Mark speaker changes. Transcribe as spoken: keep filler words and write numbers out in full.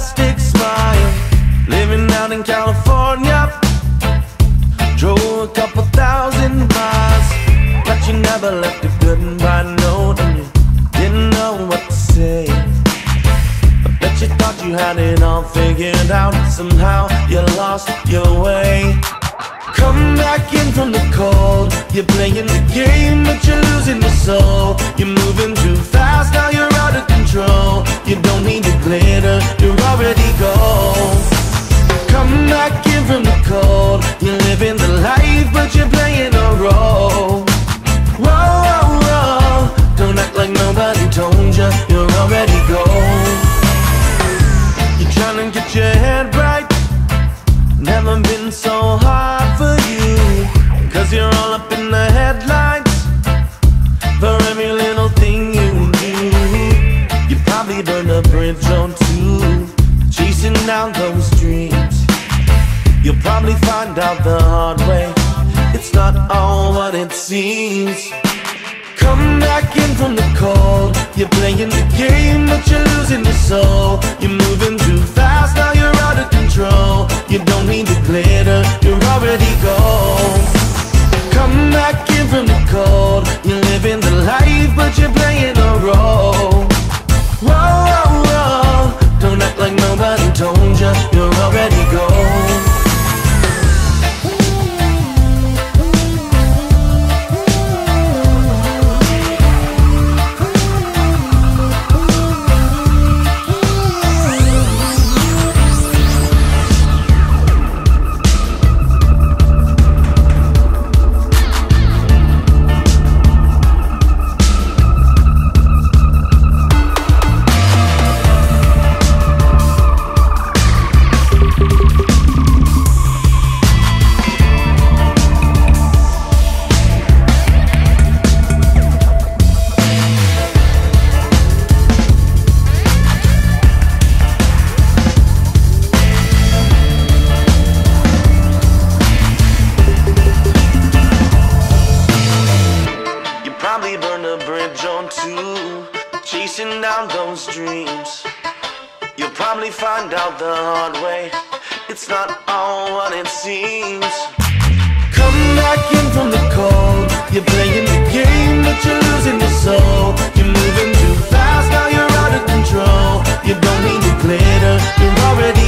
Speaker 1: plastic smile, living out in California. Drove a couple thousand miles, but you never left a goodbye note, and you didn't know what to say. I bet you thought you had it all figured out. Somehow you lost your way. Come back in from the cold. You're playing the game, but you're losing your soul. You're moving too fast, now you're out of control. You don't need the glitter, you're already gold. Come back in from the cold. You're living the life, but you're playing a role. Whoa, whoa, whoa. Don't act like nobody told you, you're already gold. You're trying to get your head right. Never been so hard for you, cause you're all up in the headlights for every little thing you do. You probably burned a bridge or two, chasing down those dreams. You'll probably find out the hard way, it's not all what it seems. Come back in from the cold. You're playing the game, but you're losing your soul. You're moving too fast, now you're out of control. You don't need the glitter, you're already gold. Come back in from the cold. You're living the life, but you're playing a role. Whoa, whoa, whoa. Don't act like nobody told you, you're already gold.
Speaker 2: Probably burn a bridge or two, chasing down those dreams. You'll probably find out the hard way, it's not all what it seems.
Speaker 1: Come back in from the cold. You're playing the game, but you're losing your soul. You're moving too fast, now you're out of control. You don't need the glitter, you're already